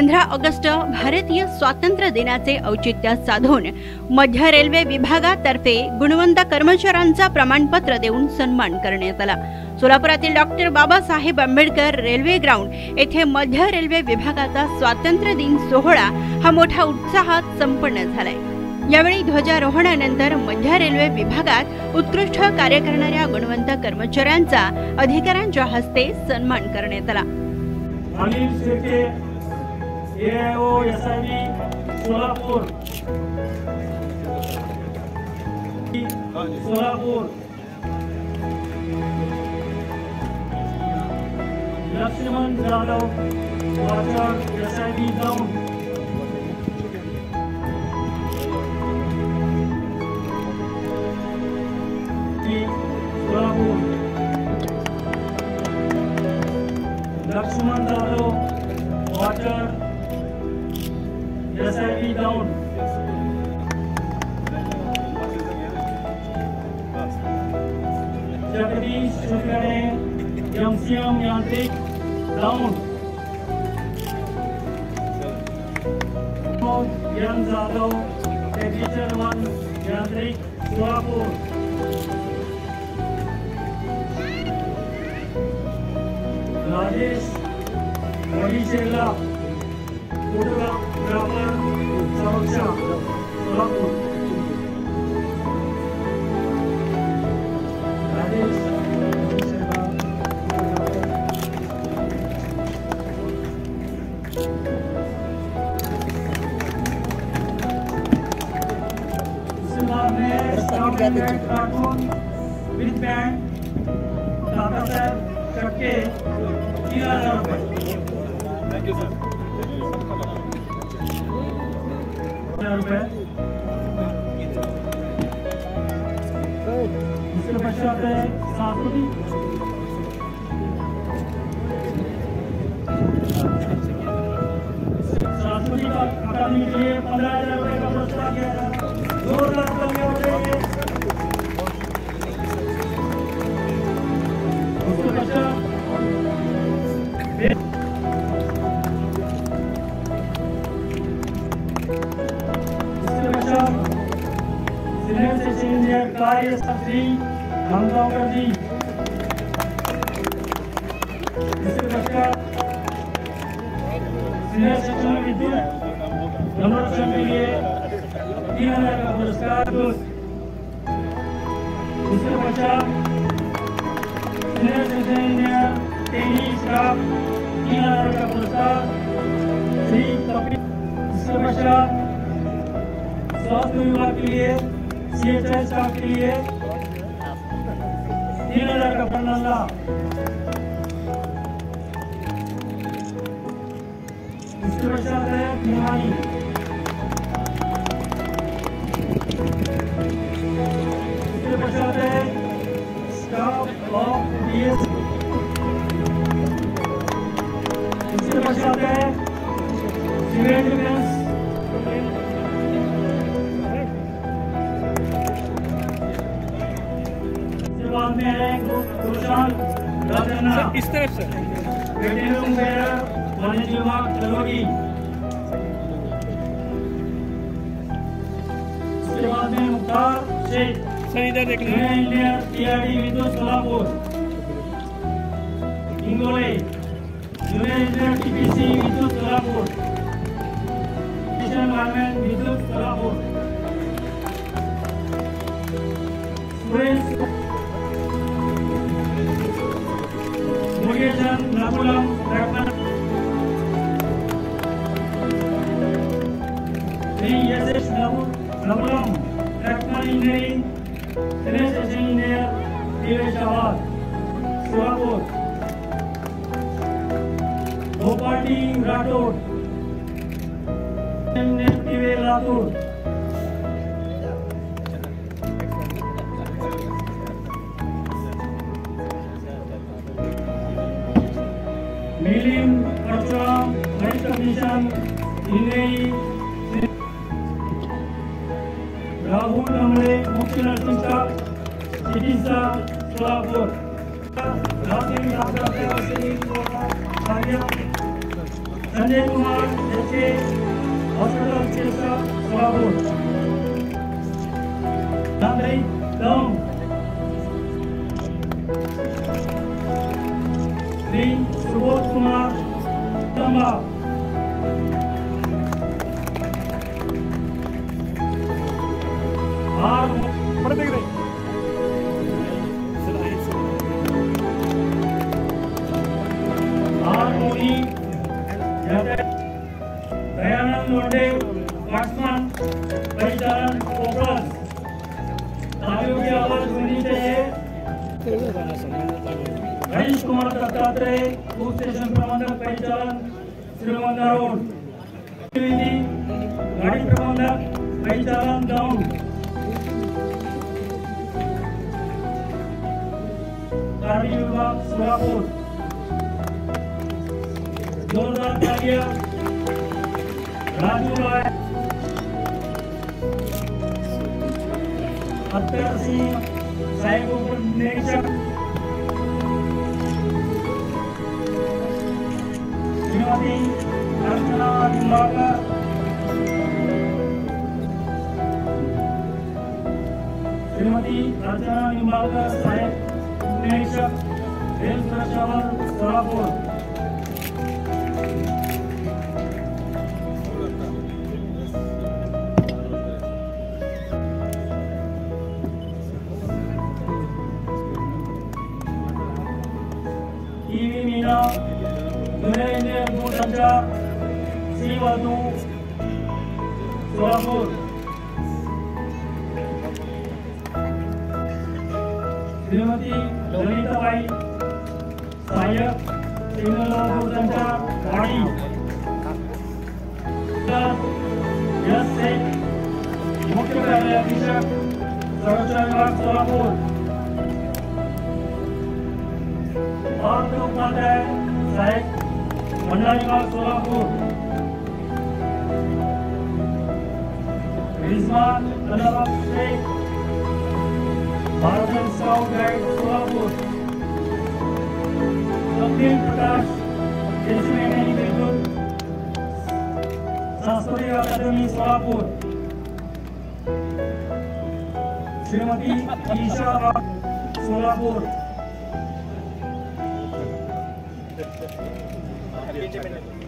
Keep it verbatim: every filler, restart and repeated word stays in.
पंधरा ऑगस्ट भारतीय स्वातंत्र्य दिनाचे औचित्य साधून मध्य रेल्वे विभागातर्फे गुणवंत कर्मचाऱ्यांचा प्रमाणपत्र देऊन सन्मान करण्यात आला। सोलापुरातील doctor Babasaheb Ambedkar railway ground येथे मध्य रेल्वे विभागाचा स्वातंत्र्य दिन सोहळा हा मोठ्या उत्साहात संपन्न झालाय। यावेळी ध्वजारोहणानंतर मध्य रेल्वे विभागात उत्कृष्ट कार्य करणाऱ्या गुणवंत कर्मचाऱ्यांचा अधिकाऱ्यांच्या हस्ते सन्मान करण्यात आला। Solapur Solapur Laxman Jadhav watcher SIB down Solapur Laxman Jadhav watcher SIB down Jagdish शुक्लाने एमसीएम यांत्रिक down N Jadhav technician one यांत्रिक सोलापुर राजेश मणिशेला फोटोग्राफर सुरक्षा सोलापुर राजेश मणिशेला उसके बाद में staff cartoon with band Dada Saheb चक्के तीन हजार रुपये। Thank you sir. रुपये इसके पश्चात है सांस्कृतिक सांस्कृतिक अकादमी के लिए पंद्रह हजार रुपये का पुरस्कार दिया जाएगा। दो लाख रुपये हो जाएंगे। उसके पश्चात कार्य श्री हमदावर जी इसके पश्चात सीनियर शिक्षण विद्युत संरक्षण के लिए तीन हजार का पुरस्कार। इसके पश्चात सीनियर शिक्षण इंजीनियर टेक्निक स्टाफ तीन हजार का पुरस्कार श्री कपिल। इसके पश्चात स्वास्थ्य विभाग के लिए सीएचआई स्टाफ के लिए तीन हजार का प्रणाला। इसके पश्चात है निहारी। इसके पश्चात है स्टाफ ऑफ डीएस। इसके पश्चात है सिविल डिफेंस। बाद में है कुशाल राजना इस तरफ से वेटेरिनरी बेयर वाणिज्य विभाग चलोगी। उसके बाद में मुख्तार शेख सर इधर देख लें इंजीनियर टीआरडी विद्युत Solapur. Ingole junior engineer TPC विद्युत सोलापुर। किशन गारमेंट विद्युत Solapur. Suresh Nakulam Ratna S Nakulam Ratna engineering senior engineer Diveshabad Solapur. Bhopali Rathod Latur. Milind Parshuram vice technician engineering. Rahul Namle मुख्य नर्सिंग स्टाफ चिकित्सा सोलापुर। राशि कार्य संजय कुमार एचके हॉस्पिटल चिकित्सक Solapur. Nandri Daund Shri Subodh Kumar Tamba. R R Modi Dayanand Londhe watchman परिचालन फोकस। तालियों की आवाज सुननी चाहिए। रईस कुमार दत्तात्रेय उप स्टेशन प्रबंधक परिचालन श्रीगोंदा रोड। गाड़ी प्रबंधक परिचालन दौंड। कार्मिक विभाग सोलापुर। जोरदार तालियां राजू राय अत्तर सिंह सहायक उप निरीक्षक। श्रीमती अर्चना निम्बाळकर श्रीमती अर्चना निम्बाळकर सहायक निरीक्षक रेल सुरक्षा बल सोलापुर। टीवी मीना जुने इंडियन दूरसंचार सी वाधू सोलापुर। श्रीमती ललिताबाई सहायक सिग्नल और दूरसंचार गाड़ी। यस शेख मुख्य कार्यालय अधीक्षक संरक्षण विभाग सोलापुर। और उपाध्याय सहायक मंडल विभाग सोलापुर। रिजवान अलावा Sheikh Bharat scout guide Solapur. Kapil Prakash education विद्युत सांस्कृतिक अकादमी सोलापुर। श्रीमती ईशा सोलापुर।